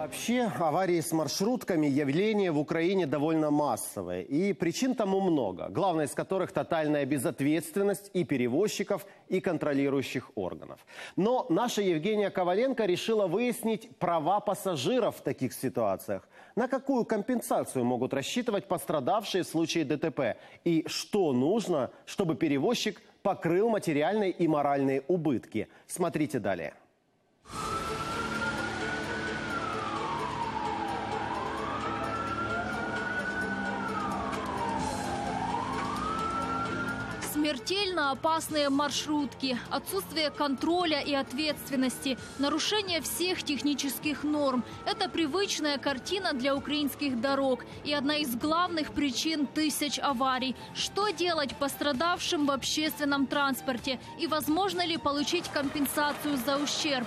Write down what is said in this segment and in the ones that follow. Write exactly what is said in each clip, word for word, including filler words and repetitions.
Вообще, аварии с маршрутками – явление в Украине довольно массовое. И причин тому много. Главная из которых – тотальная безответственность и перевозчиков, и контролирующих органов. Но наша Евгения Коваленко решила выяснить права пассажиров в таких ситуациях. На какую компенсацию могут рассчитывать пострадавшие в случае ДТП? И что нужно, чтобы перевозчик покрыл материальные и моральные убытки? Смотрите далее. Смертельно опасные маршрутки, отсутствие контроля и ответственности, нарушение всех технических норм – это привычная картина для украинских дорог и одна из главных причин тысяч аварий. Что делать пострадавшим в общественном транспорте и возможно ли получить компенсацию за ущерб?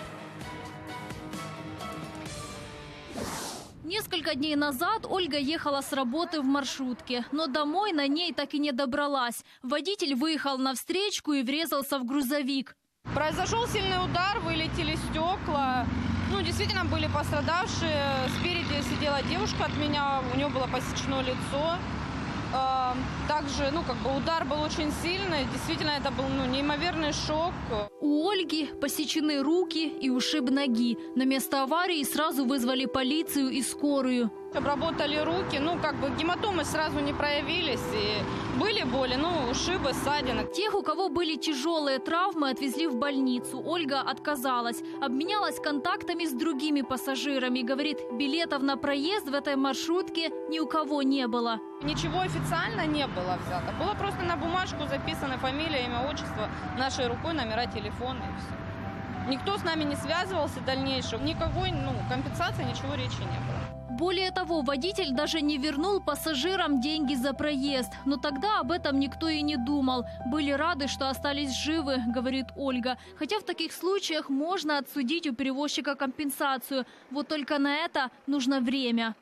Несколько дней назад Ольга ехала с работы в маршрутке, но домой на ней так и не добралась. Водитель выехал на встречку и врезался в грузовик. Произошел сильный удар, вылетели стекла. Ну, действительно, были пострадавшие. Спереди сидела девушка от меня, у нее было посечено лицо. Также, ну, как бы удар был очень сильный. Действительно, это был, ну, неимоверный шок. У Ольги посечены руки и ушиб ноги. На место аварии сразу вызвали полицию и скорую. Обработали руки, ну, как бы гематомы сразу не проявились. И были боли, ну, ушибы, ссадины. Тех, у кого были тяжелые травмы, отвезли в больницу. Ольга отказалась. Обменялась контактами с другими пассажирами. Говорит, билетов на проезд в этой маршрутке ни у кого не было. Ничего официально не было взято. Было просто на бумажку записаны фамилия, имя, отчество, нашей рукой, номера телефона и все. Никто с нами не связывался дальнейшего. Никакой, ну, компенсации, ничего речи не было. Более того, водитель даже не вернул пассажирам деньги за проезд. Но тогда об этом никто и не думал. Были рады, что остались живы, говорит Ольга. Хотя в таких случаях можно отсудить у перевозчика компенсацию. Вот только на это нужно время.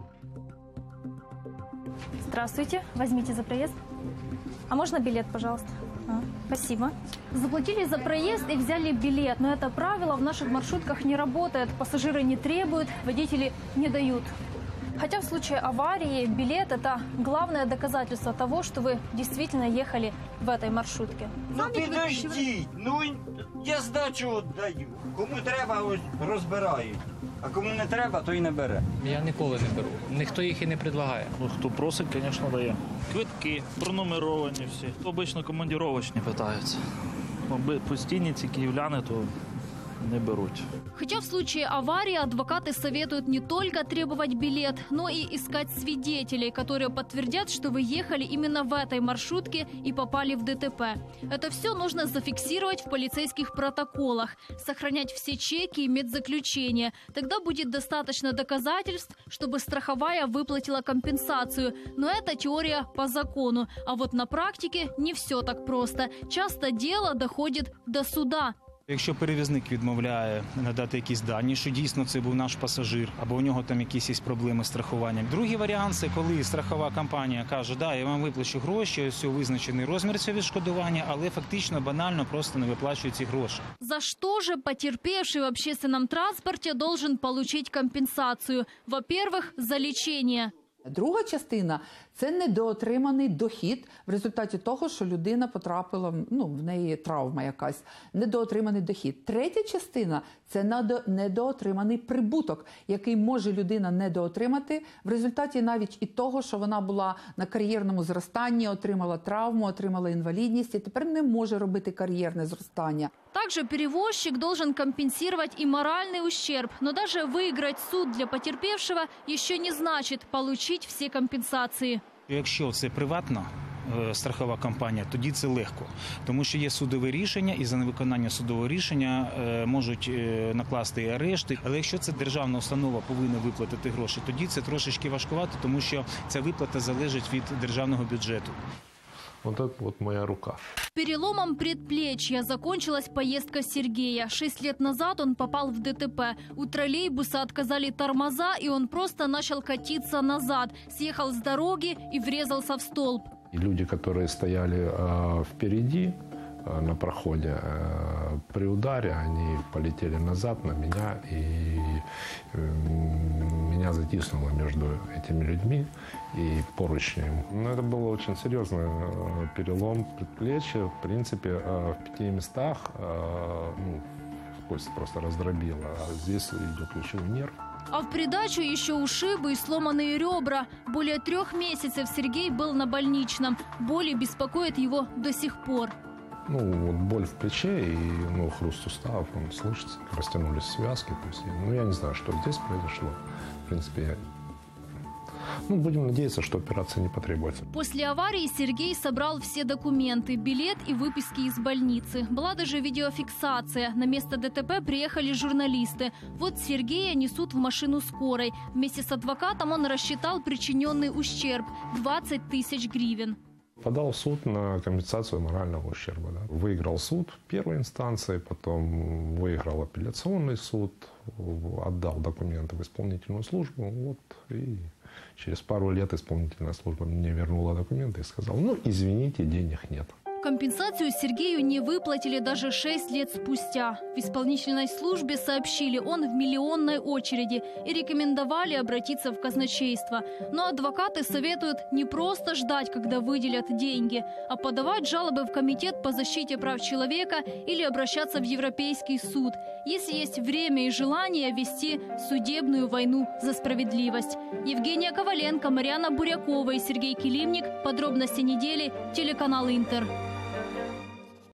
Здравствуйте, возьмите за проезд. А можно билет, пожалуйста? А, спасибо. Заплатили за проезд и взяли билет. Но это правило в наших маршрутках не работает. Пассажиры не требуют, водители не дают. Хотя в случае аварии билет – это главное доказательство того, что вы действительно ехали в этой маршрутке. Ну підождіть, ну я здачу віддаю. Кому треба, ось розбирають. А кому не треба, то й не бере. Я ніколи не беру. Ніхто їх і не предлагає. Ну, хто просить, звісно, дає. Квитки, пронумеровані всі. Обично командировочні питаються. Постійні ці київляни, то не берут. Хотя в случае аварии адвокаты советуют не только требовать билет, но и искать свидетелей, которые подтвердят, что вы ехали именно в этой маршрутке и попали в ДТП. Это все нужно зафиксировать в полицейских протоколах, сохранять все чеки и медзаключения. Тогда будет достаточно доказательств, чтобы страховая выплатила компенсацию. Но это теория по закону. А вот на практике не все так просто. Часто дело доходит до суда. Якщо перевізник відмовляє надати якісь дані, що дійсно це був наш пасажир, або у нього там якісь є проблеми з страхуванням. Другий варіант – це коли страхова компанія каже, да, я вам виплачу гроші, ось визначений розмір цього відшкодування, але фактично банально просто не виплачує ці гроші. За что же потерпевший в общественном транспорте должен получить компенсацию? Во-первых, за лечение. Друга частина – це недоотриманий дохід в результаті того, що людина потрапила, ну, в неї травма якась, недоотриманий дохід. Третя частина – це недоотриманий прибуток, який може людина недоотримати в результаті навіть і того, що вона була на кар'єрному зростанні, отримала травму, отримала інвалідність і тепер не може робити кар'єрне зростання. Также перевозчик должен компенсировать и моральный ущерб. Но даже выиграть суд для потерпевшего еще не значит получить все компенсации. Якщо це приватна страхова компанія, тоді це легко. Тому що є судове рішення, і за невиконання судового рішення можуть накласти арешти. Але якщо це державна установа повинна виплатити гроші, тоді це трошечки важкувато, тому що ця виплата залежить від державного бюджету. Вот это вот моя рука. Переломом предплечья закончилась поездка Сергея. Шесть лет назад он попал в ДТП. У троллейбуса отказали тормоза, и он просто начал катиться назад. Съехал с дороги и врезался в столб. И люди, которые стояли э, впереди, э, на проходе, э, при ударе, они полетели назад на меня и... Э, меня затиснуло между этими людьми и поручнем. Но это был очень серьезный перелом предплечья. В принципе, в пяти местах ну, кость просто раздробила, а здесь идет ключевой нерв. А в придачу еще ушибы и сломанные ребра. Более трех месяцев Сергей был на больничном. Боли беспокоят его до сих пор. Ну, вот боль в плече и ну, хруст суставов, он слышится, растянулись связки. То есть, ну, я не знаю, что здесь произошло. В принципе, я... ну, будем надеяться, что операция не потребуется. После аварии Сергей собрал все документы, билет и выписки из больницы. Была даже видеофиксация. На место ДТП приехали журналисты. Вот Сергея несут в машину скорой. Вместе с адвокатом он рассчитал причиненный ущерб – двадцать тысяч гривен. Подал в суд на компенсацию морального ущерба. Да. Выиграл суд первой инстанции, потом выиграл апелляционный суд, отдал документы в исполнительную службу. Вот, и через пару лет исполнительная служба мне вернула документы и сказала, ну, извините, денег нет. Компенсацию Сергею не выплатили даже шесть лет спустя. В исполнительной службе сообщили, он в миллионной очереди и рекомендовали обратиться в казначейство. Но адвокаты советуют не просто ждать, когда выделят деньги, а подавать жалобы в Комитет по защите прав человека или обращаться в Европейский суд, если есть время и желание вести судебную войну за справедливость. Евгения Коваленко, Марьяна Бурякова и Сергей Килимник. Подробности недели. Телеканал Интер.